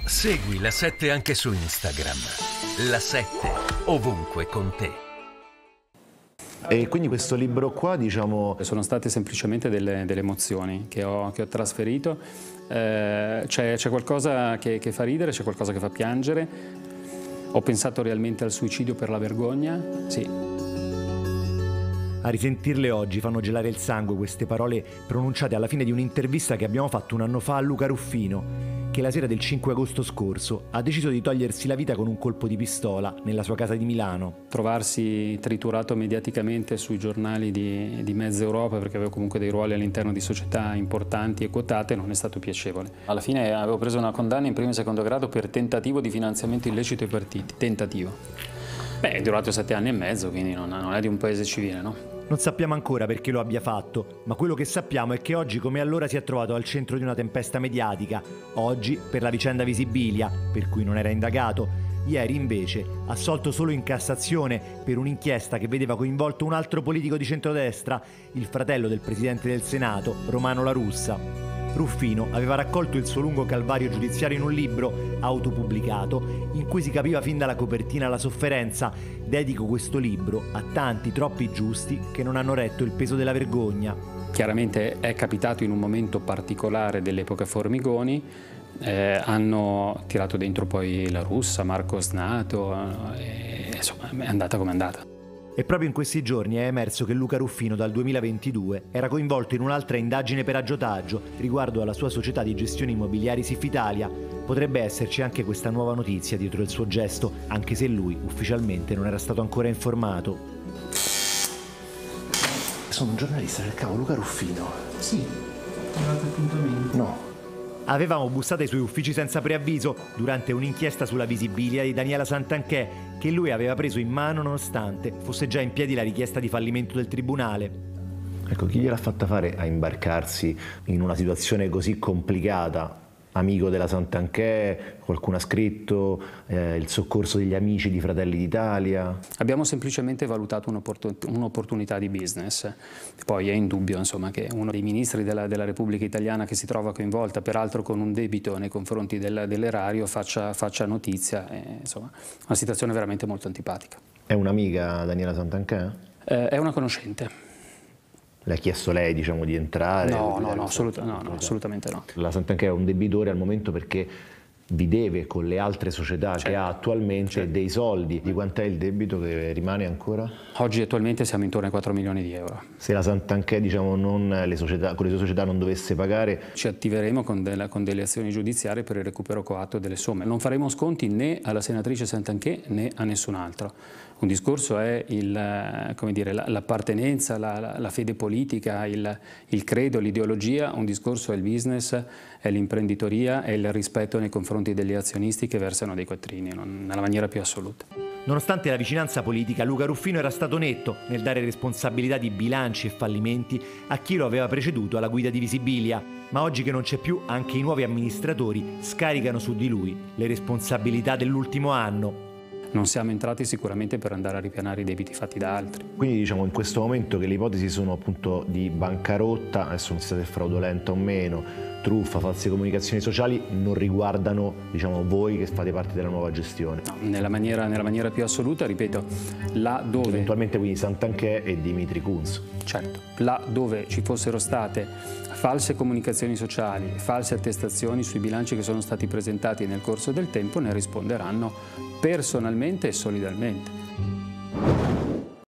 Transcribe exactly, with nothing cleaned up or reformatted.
Segui La sette anche su Instagram. La sette, ovunque con te. E quindi questo libro qua, diciamo... Sono state semplicemente delle, delle emozioni che ho, che ho trasferito. Eh, c'è, c'è qualcosa che, che fa ridere, c'è qualcosa che fa piangere. Ho pensato realmente al suicidio per la vergogna, sì. A risentirle oggi fanno gelare il sangue queste parole pronunciate alla fine di un'intervista che abbiamo fatto un anno fa a Luca Ruffino, che la sera del cinque agosto scorso ha deciso di togliersi la vita con un colpo di pistola nella sua casa di Milano. Trovarsi triturato mediaticamente sui giornali di, di mezza Europa, perché avevo comunque dei ruoli all'interno di società importanti e quotate, non è stato piacevole. Alla fine avevo preso una condanna in primo e secondo grado per tentativo di finanziamento illecito ai partiti. Tentativo. Beh, è durato sette anni e mezzo, quindi non, non è di un paese civile, no? Non sappiamo ancora perché lo abbia fatto, ma quello che sappiamo è che oggi come allora si è trovato al centro di una tempesta mediatica. Oggi per la vicenda Visibilia, per cui non era indagato. Ieri invece assolto solo in Cassazione per un'inchiesta che vedeva coinvolto un altro politico di centrodestra, il fratello del presidente del Senato, Romano La Russa. Ruffino aveva raccolto il suo lungo calvario giudiziario in un libro, autopubblicato, in cui si capiva fin dalla copertina la sofferenza. Dedico questo libro a tanti, troppi giusti che non hanno retto il peso della vergogna. Chiaramente è capitato in un momento particolare dell'epoca Formigoni, eh, hanno tirato dentro poi La Russa, Marco Snato, eh, insomma è andata come è andata. E proprio in questi giorni è emerso che Luca Ruffino dal duemilaventidue era coinvolto in un'altra indagine per aggiotaggio riguardo alla sua società di gestioni immobiliari Sif Italia. Potrebbe esserci anche questa nuova notizia dietro il suo gesto, anche se lui ufficialmente non era stato ancora informato. Sono un giornalista, cercavo Luca Ruffino. Sì, trovate appuntamento. No. Avevamo bussato ai suoi uffici senza preavviso durante un'inchiesta sulla Visibilia di Daniela Santanchè, che lui aveva preso in mano nonostante fosse già in piedi la richiesta di fallimento del tribunale. Ecco, chi gliel'ha fatta fare a imbarcarsi in una situazione così complicata? Amico della Santanchè, qualcuno ha scritto, eh, il soccorso degli amici di Fratelli d'Italia? Abbiamo semplicemente valutato un'opportunità di business. Poi è indubbio insomma, che uno dei ministri della, della Repubblica Italiana che si trova coinvolta, peraltro con un debito nei confronti del, dell'erario, faccia, faccia notizia. E, insomma, una situazione veramente molto antipatica. È un'amica Daniela Santanchè? Eh, è una conoscente. Le ha chiesto lei, diciamo, di entrare? No, no, no, assoluta, no, no, assolutamente no. La Santanchè è un debitore al momento perché vi deve con le altre società certo, che ha attualmente certo. dei soldi. Di quant'è il debito che rimane ancora? Oggi attualmente siamo intorno ai quattro milioni di euro. Se la Santanchè, diciamo, non, le società, con le sue società non dovesse pagare? Ci attiveremo con, della, con delle azioni giudiziarie per il recupero coatto delle somme. Non faremo sconti né alla senatrice Santanchè né a nessun altro. Un discorso è l'appartenenza, la, la, la fede politica, il, il credo, l'ideologia, un discorso è il business, è l'imprenditoria, è il rispetto nei confronti degli azionisti che versano dei quattrini, non, nella maniera più assoluta. Nonostante la vicinanza politica, Luca Ruffino era stato netto nel dare responsabilità di bilanci e fallimenti a chi lo aveva preceduto alla guida di Visibilia. Ma oggi che non c'è più, anche i nuovi amministratori scaricano su di lui le responsabilità dell'ultimo anno. Non siamo entrati sicuramente per andare a ripianare i debiti fatti da altri. Quindi diciamo in questo momento che le ipotesi sono appunto di bancarotta, adesso non si sa se fraudolenta o meno, truffa, false comunicazioni sociali, non riguardano diciamo voi che fate parte della nuova gestione? No, nella maniera, nella maniera più assoluta, ripeto, là dove... Eventualmente quindi Santanchè e Dimitri Kunz. Certo, là dove ci fossero state false comunicazioni sociali, false attestazioni sui bilanci che sono stati presentati nel corso del tempo, ne risponderanno personalmente e solidarmente.